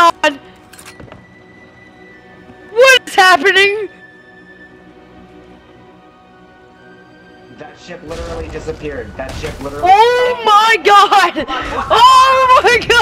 god! What is happening? That ship literally disappeared. That ship literally. Oh my god! Oh my god!